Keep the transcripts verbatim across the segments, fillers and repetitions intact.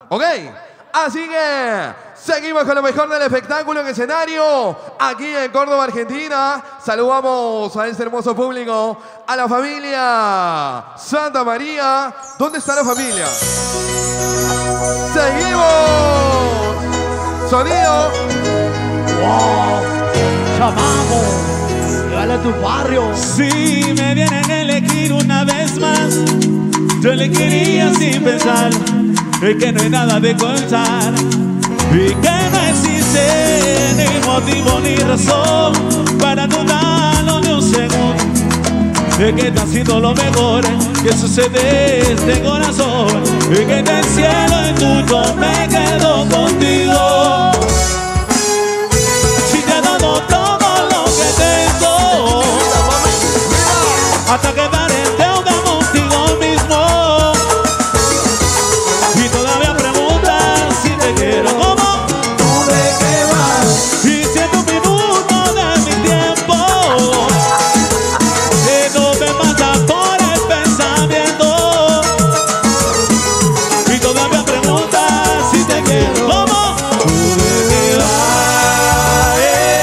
¿Ok? Así que seguimos con lo mejor del espectáculo en escenario aquí en Córdoba, Argentina. Saludamos a este hermoso público, a la familia Santa María. ¿Dónde está la familia? ¡Seguimos! ¡Sonido! ¡Wow! ¡Chamaco! ¡Llegale a tu barrio! Si me vienen a elegir una vez más, yo elegiría sin pensar que no hay nada de contar y que no existe ni motivo ni razón para dudarlo de un segundo, de que te ha sido lo mejor que sucede este corazón y que del cielo en tuyo me quedo contigo. Si te he dado todo lo que tengo, hasta quedar en deuda contigo mismo, y todavía preguntas si te quiero como ¿Tú de qué vas? y si en un minuto de mi tiempo que no me mata por el pensamiento, y todavía preguntas si te quiero como tú de qué vas.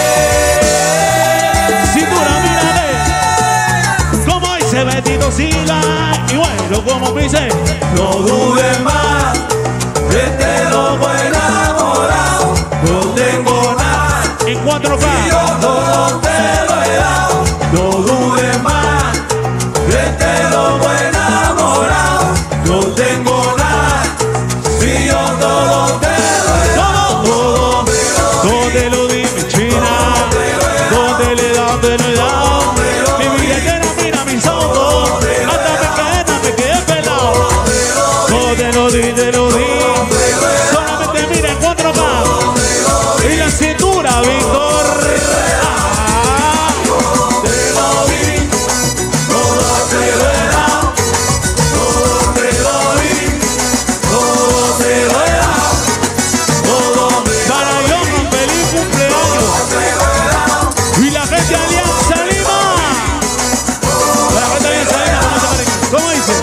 eh. Cintura, mírame como dice Betito Silva, y bueno, como me dice, No dudes más, este loco enamorado, no tengo nada, en cuatro K. y yo todo te lo he dado. No dudes más, este loco enamorado, no tengo nada, si yo todo te lo he dado. Todo, todo te lo di, mi china. Donde le he dado, te lo he dado. Mi billetera, mira mis ojos. Hasta me queda, me quedé pelado. Todo te lo di, te lo di. Solamente mira en cuatro K. Y la cintura, Víctor. Ah. Te lo di, todo te lo he dado, todo te lo di, todo te lo he dado, todo me Para yo, un feliz cumpleaños. Y la gente de Alianza Lima. La gente de Alianza Lima, ¿cómo se parece? ¿Cómo dice?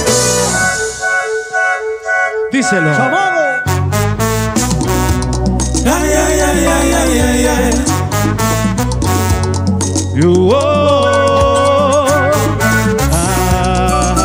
Díselo. ¡Chamaco! Ay, ay, ay, ay, ay, ay, ay. You oh, ah,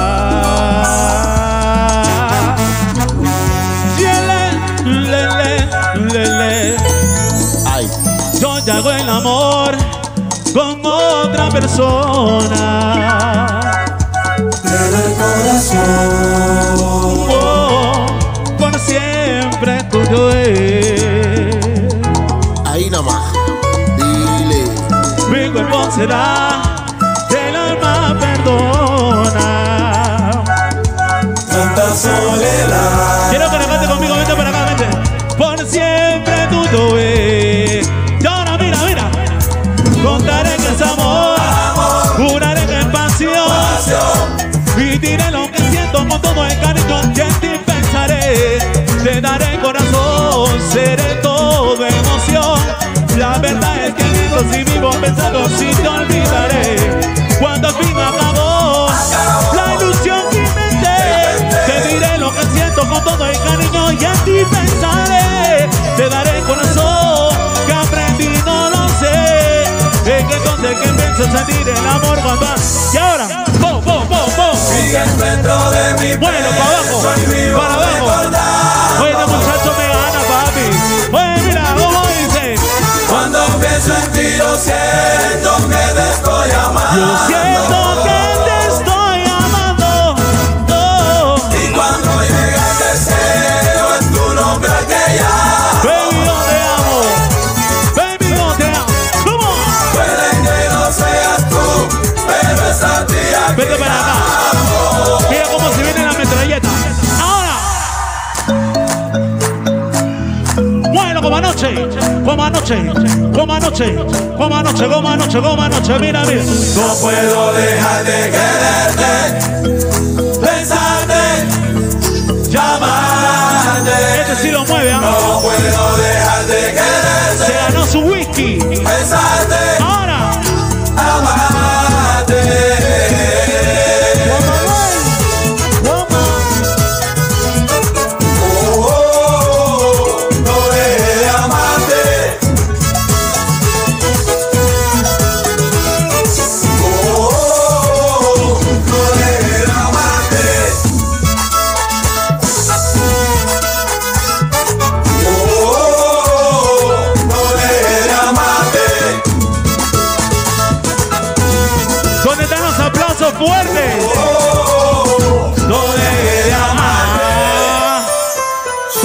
yeah, le, le, le, le. ¡Ay! Yo te hago el amor con otra persona. Pero el corazón, Oh, por siempre tuyo es. Ahí nomás. Dile. Mi cuerpo será, el alma perdona. tanta soledad. Quiero que la cante conmigo, vente para acá, vente. Por siempre tuyo es. Y ahora mira, mira. Contaré que es amor, juraré que es pasión, y diré lo que siento con todo el cariño que en ti pensaré. Te daré corazón, seré todo emoción. La verdad es que vivo si vivo pensando si te olvidaré. Cuando al fin acabó la ilusión que inventé, te diré lo que siento con todo el cariño y en ti pensaré. Te daré corazón que aprendí, no lo sé. Es que entonces que empiezo a sentir el amor cuando... Y ahora, ¡pum, pum, pum, pum! Sigues dentro de mi Bueno, para abajo, pecho y vivo para abajo. recordando. Oye, este muchacho me gana, papi. Oye, mira, ¿cómo dice? Cuando pienso en ti yo siento que te estoy amando. Yo siento que te estoy amando. Oh, Y cuando llega el deseo es tu nombre que llamo. baby, yo te amo. Baby, yo te amo. Come on. Puede que no seas tú, pero es a ti a Vete quien para acá. amo. Mira cómo se viene la metralleta. Ahora. Bueno, como anoche, como anoche, como anoche, como anoche, como anoche, como anoche. Mira, mira. No puedo dejar de quererte, pensarte, llamarte. Este sí lo mueve, ¿ah? No puedo dejar de Se quererte, ganó su whisky. pensarte, Ahora. amarte. Oh, oh,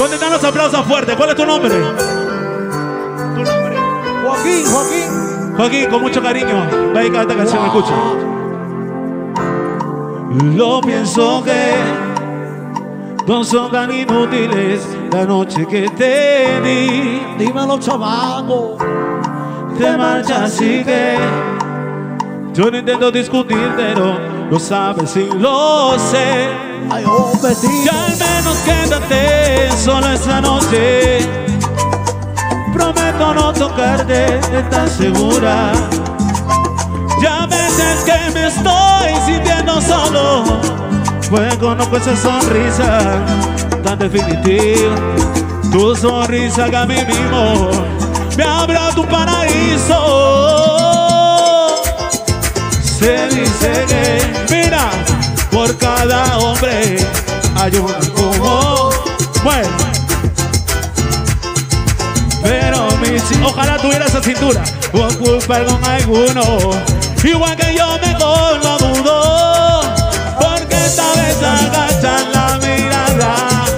¿Dónde están los aplausos fuertes? ¿Cuál es tu nombre? Tu nombre. Joaquín, Joaquín. Joaquín, con mucho cariño. Va a dedicar esta canción, escucha. Lo pienso que no son tan inútiles la noche que te di. Dímelo, chamaco. Te marchas así que yo no intento discutir, pero lo sabes y lo sé. Ay, oh, vestido. Ya al menos quédate solo esta noche. Prometo no tocarte, ¿estás segura? Ya veces que me estoy sintiendo solo, pues conozco esa sonrisa tan definitiva. Tu sonrisa que a mí mismo me abrió tu paraíso. Se dice que, mira, por cada hombre hay una como bueno. Pero mi, ojalá tuviera esa cintura por culpar con alguno. Igual que yo mejor lo dudo, porque esta vez agachan la mirada.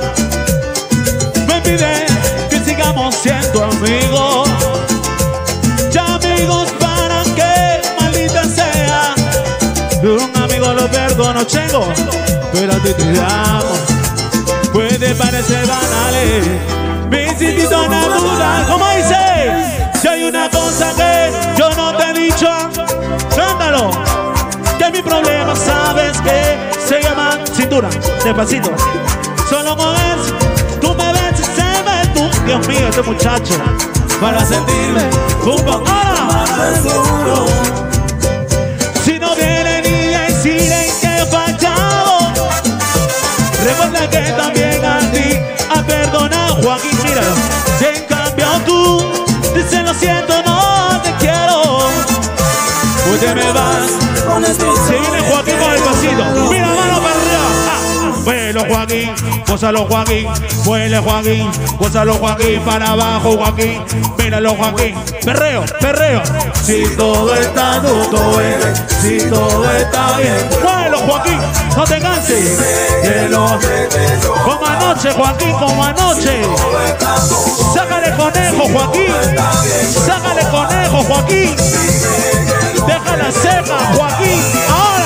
Me pide que sigamos siendo amigos. Ya amigos para que maldita sea. Un amigo lo perdono, chengo, pero a ti te amo. Puede parecer banales, mi instinto natural. ¿Cómo dice? Si hay una cosa que yo no te he dicho, cántalo. Que mi problema, sabes que se llama cintura. Despacito. Solo con eso, tú me ves y se ve tú. Dios mío, este muchacho, para sentirme un poco más seguro. Si no viene ni decir que he fallado, recuerda que también a ti ha perdonado. Joaquín, míralo. Y en cambio tú dices lo siento, no te quiero. Pues te me vas. Se viene Joaquín con el pasito. Mira, mano para arriba. Ah, vuelo Joaquín, gózalo Joaquín. Vuele Joaquín, gózalo Joaquín. Para abajo Joaquín, míralo Joaquín. Perreo, perreo. Si todo está todo bien, si todo está bien. Vuelo Joaquín, no te canses. Como anoche Joaquín, como anoche. Sácale conejo Joaquín. Sácale conejo Joaquín. Déjala seca, Joaquín. Ahora.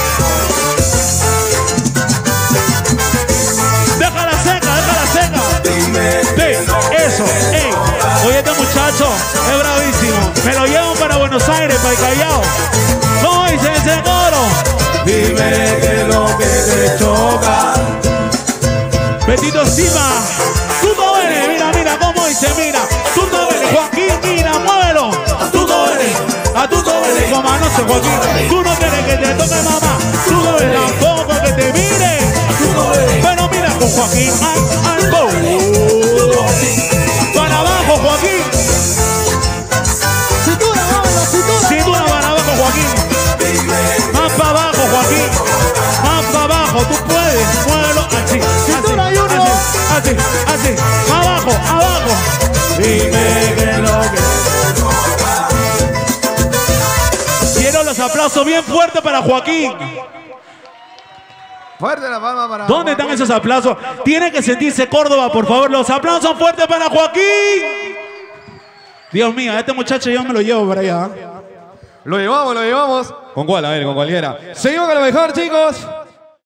Déjala seca, déjala seca. Sí, eso, ey. Oye, este muchacho es bravísimo. Me lo llevo para Buenos Aires, para el Callao. ¿Cómo dice ese coro? Dime qué es lo que te choca. Betito encima. Tú no eres, mira, mira, cómo dice, mira. Tú no eres, Joaquín, mira, muévelo. Tú no eres. A tú no eres como anoche, Joaquín. Tú no quieres que te toque mamá. Tú no eres tampoco que te mire. Pero mira con Joaquín. Al, al go. Para abajo, Joaquín. Cintura, vámonos, cintura. Cintura para abajo, Joaquín. Más para abajo, Joaquín. Más para abajo. Tú puedes. Muévelo así. Cintura y uno. Así, así. Abajo, abajo. Dime que lo que... Los aplausos bien fuertes para Joaquín. Fuerte la palma para ¿Dónde están esos aplausos? Tiene que sentirse Córdoba, por favor. Los aplausos fuertes para Joaquín. Dios mío, a este muchacho yo me lo llevo para allá. Lo llevamos, lo llevamos. ¿Con cuál? A ver, con cualquiera. Seguimos con lo mejor, chicos.